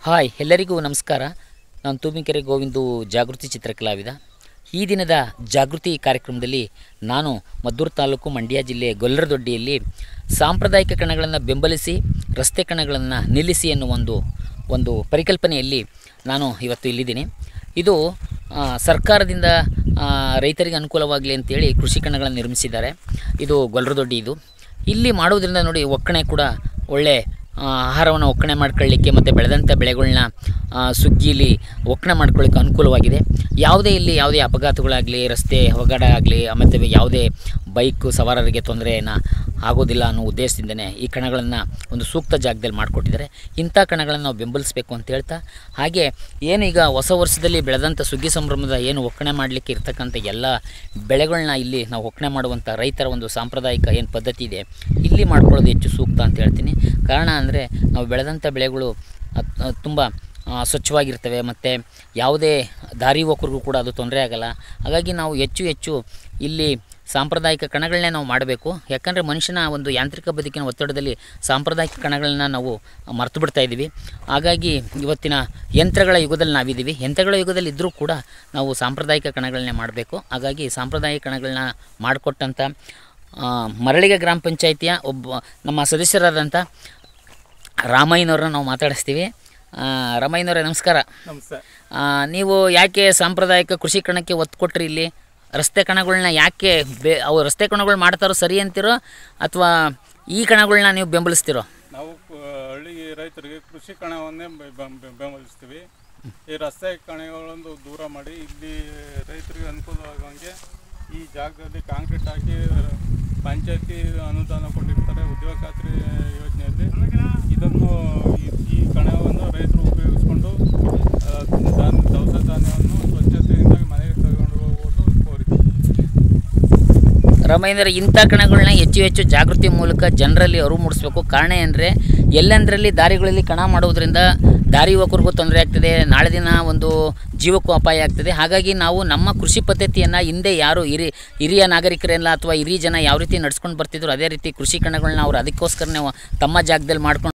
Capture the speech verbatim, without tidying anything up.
Hi ಎಲ್ಲರಿಗೂ ನಮಸ್ಕಾರ. ನಾನು ತೂಮಿಕೆರೆ ಗೋವಿಂದು ಜಾಗೃತಿ ಚಿತ್ರಕಲಾವಿದ. ಈ ದಿನದ ಜಾಗೃತಿ ಕಾರ್ಯಕ್ರಮದಲ್ಲಿ ನಾನು ಮದ್ದೂರು ತಾಲೂಕು ಮಂಡ್ಯ ಜಿಲ್ಲೆ ಗೊಲ್ಲರದೊಡ್ಡಿಯಲ್ಲಿ ಸಾಂಪ್ರದಾಯಿಕ ಕಣಗಳನ್ನು ಬೆಂಬಲಿಸಿ ರಸ್ತೆ ಕಣಗಳನ್ನು ನಿಲ್ಲಿಸಿ ಎನ್ನುವ ಒಂದು ಒಂದು ಪರಿಕಲ್ಪನೆಯಲ್ಲಿ ನಾನು ಇವತ್ತು ಇಲ್ಲಿದ್ದೀನಿ. ಇದು ಸರ್ಕಾರದಿಂದ ರೈತರಿಗೆ ಅನುಕೂಲವಾಗಲಿ ಅಂತೇಳಿ ಕೃಷಿ ಕಣಗಳನ್ನು ನಿರ್ಮಿಸಿದ್ದಾರೆ. ಇದು ಗೊಲ್ಲರದೊಡ್ಡಿ. ಇದು ಇಲ್ಲಿ ಮಾಡೋದ್ರಿಂದ ನೋಡಿ ಒಕ್ಕಣೆ ಕೂಡ ಒಳ್ಳೆ ಆಹಾರವನ್ನು ಒಕ್ಕಣೆ ಮಾಡ್ಕೊಳ್ಳಿಕ್ಕೆ ಮತ್ತು ಬೆಳೆದಂಥ ಬೆಳೆಗಳನ್ನ ಸುಗ್ಗಿಲಿ ಒಕ್ಕಣೆ ಮಾಡ್ಕೊಳ್ಳಿಕ್ಕೆ ಅನುಕೂಲವಾಗಿದೆ. ಯಾವುದೇ ಇಲ್ಲಿ ಯಾವುದೇ ಅಪಘಾತಗಳಾಗಲಿ, ರಸ್ತೆ ಅವಘಡ ಆಗಲಿ, ಮತ್ತು ಯಾವುದೇ ಬೈಕು ಸವಾರರಿಗೆ ತೊಂದರೆಯನ್ನು ಆಗೋದಿಲ್ಲ ಅನ್ನೋ ಉದ್ದೇಶದಿಂದನೇ ಈ ಕಣಗಳನ್ನು ಒಂದು ಸೂಕ್ತ ಜಾಗದಲ್ಲಿ ಮಾಡಿಕೊಟ್ಟಿದ್ದಾರೆ. ಇಂಥ ಕಣಗಳನ್ನು ನಾವು ಬೆಂಬಲಿಸಬೇಕು ಅಂತ ಹೇಳ್ತಾ, ಹಾಗೆ ಏನು ಈಗ ಹೊಸ ವರ್ಷದಲ್ಲಿ ಬೆಳೆದಂಥ ಸುಗ್ಗಿ ಸಂಭ್ರಮದ ಏನು ಒಕ್ಕಣೆ ಮಾಡಲಿಕ್ಕೆ ಇರ್ತಕ್ಕಂಥ ಎಲ್ಲ ಬೆಳೆಗಳನ್ನ ಇಲ್ಲಿ ನಾವು ಒಕ್ಕಣೆ ಮಾಡುವಂಥ ರೈತರ ಒಂದು ಸಾಂಪ್ರದಾಯಿಕ ಏನು ಪದ್ಧತಿ ಇದೆ, ಇಲ್ಲಿ ಮಾಡ್ಕೊಳ್ಳೋದು ಹೆಚ್ಚು ಸೂಕ್ತ ಅಂತ ಹೇಳ್ತೀನಿ. ಕಾರಣ ಅಂದರೆ ನಾವು ಬೆಳೆದಂಥ ಬೆಳೆಗಳು ತುಂಬ ಸ್ವಚ್ಛವಾಗಿರ್ತವೆ ಮತ್ತು ಯಾವುದೇ ದಾರಿ ಹೋಕರಿಗೂ ಕೂಡ ಅದು ತೊಂದರೆ ಆಗಲ್ಲ. ಹಾಗಾಗಿ ನಾವು ಹೆಚ್ಚು ಹೆಚ್ಚು ಇಲ್ಲಿ ಸಾಂಪ್ರದಾಯಿಕ ಕಣಗಳನ್ನೇ ನಾವು ಮಾಡಬೇಕು. ಯಾಕಂದರೆ ಮನುಷ್ಯನ ಒಂದು ಯಾಂತ್ರಿಕ ಬದುಕಿನ ಒತ್ತಡದಲ್ಲಿ ಸಾಂಪ್ರದಾಯಿಕ ಕಣಗಳನ್ನ ನಾವು ಮರೆತು ಬಿಡ್ತಾ ಇದ್ದೀವಿ. ಹಾಗಾಗಿ ಇವತ್ತಿನ ಯಂತ್ರಗಳ ಯುಗದಲ್ಲಿ ನಾವಿದ್ದೀವಿ. ಯಂತ್ರಗಳ ಯುಗದಲ್ಲಿ ಇದ್ದರೂ ಕೂಡ ನಾವು ಸಾಂಪ್ರದಾಯಿಕ ಕಣಗಳನ್ನೇ ಮಾಡಬೇಕು. ಹಾಗಾಗಿ ಸಾಂಪ್ರದಾಯಿಕ ಕಣಗಳನ್ನ ಮಾಡಿಕೊಟ್ಟಂಥ ಮರಳಿಗೆ ಗ್ರಾಮ ಪಂಚಾಯಿತಿಯ ಒಬ್ಬ ನಮ್ಮ ಸದಸ್ಯರಾದಂಥ ರಾಮಯ್ಯನವ್ರನ್ನ ನಾವು ಮಾತಾಡಿಸ್ತೀವಿ. ರಾಮಯ್ಯನವರೇ ನಮಸ್ಕಾರ. ನಮಸ್ತೆ. ನೀವು ಯಾಕೆ ಸಾಂಪ್ರದಾಯಿಕ ಕೃಷಿ ಕಣಕ್ಕೆ ಒತ್ತು ಕೊಟ್ಟರಿ? ಇಲ್ಲಿ ರಸ್ತೆ ಕಣಗಳನ್ನ ಯಾಕೆ ಬೇ ಅವು ರಸ್ತೆ ಕಣಗಳು ಮಾಡ್ತಾರೋ ಸರಿ ಅಂತೀರೋ ಅಥವಾ ಈ ಕಣಗಳನ್ನ ನೀವು ಬೆಂಬಲಿಸ್ತೀರೋ? ನಾವು ಹಳ್ಳಿ ರೈತರಿಗೆ ಕೃಷಿ ಕಣವನ್ನೇ ಬೆಂಬಲಿಸ್ತೀವಿ. ಈ ರಸ್ತೆ ಕಣಗಳನ್ನು ದೂರ ಮಾಡಿ ಇಲ್ಲಿ ರೈತರಿಗೆ ಅನುಕೂಲವಾಗುವಂಗೆ ಈ ಜಾಗದಲ್ಲಿ ಕಾಂಕ್ರೀಟ್ ಹಾಕಿ ಪಂಚಾಯತಿ ಅನುದಾನ ಕೊಟ್ಟಿರ್ತಾರೆ ಉದ್ಯೋಗ ಖಾತ್ರಿ ಯೋಜನೆಯಲ್ಲಿ. ಇದನ್ನು ಈ ಕಣವನ್ನು ರೈತರು ಉಪಯೋಗಿಸ್ಕೊಂಡು ದವಸ ಧಾನ್ಯವನ್ನು ಸ್ವಚ್ಛತೆಯಿಂದ ಮನೆಗೆ ತಗೊಂಡು ಹೋಗೋದು ಕೋರಿಕೆ. ರಾಮಯ್ಯನವರೇ, ಇಂಥ ಕಣಗಳನ್ನ ಹೆಚ್ಚು ಹೆಚ್ಚು ಜಾಗೃತಿ ಮೂಲಕ ಜನರಲ್ಲಿ ಅರಿವು ಮೂಡಿಸ್ಬೇಕು. ಕಾರಣ ಅಂದರೆ ಎಲ್ಲೆಂದರಲ್ಲಿ ದಾರಿಗಳಲ್ಲಿ ಕಣ ಮಾಡೋದ್ರಿಂದ ದಾರಿ ಹೋಕರಿಗೂ ತೊಂದರೆ ಆಗ್ತದೆ, ನಾಳೆ ದಿನ ಒಂದು ಜೀವಕ್ಕೂ ಅಪಾಯ ಆಗ್ತದೆ. ಹಾಗಾಗಿ ನಾವು ನಮ್ಮ ಕೃಷಿ ಪದ್ಧತಿಯನ್ನು ಹಿಂದೆ ಯಾರು ಹಿರಿ ಹಿರಿಯ ನಾಗರಿಕರೆಲ್ಲ ಅಥವಾ ಹಿರಿಯ ಜನ ಯಾವ ರೀತಿ ನಡ್ಸ್ಕೊಂಡು ಬರ್ತಿದ್ರು, ಅದೇ ರೀತಿ ಕೃಷಿ ಕಣಗಳನ್ನ ಅವರು ಅದಕ್ಕೋಸ್ಕರನೇ ತಮ್ಮ ಜಾಗದಲ್ಲಿ ಮಾಡ್ಕೊಂಡು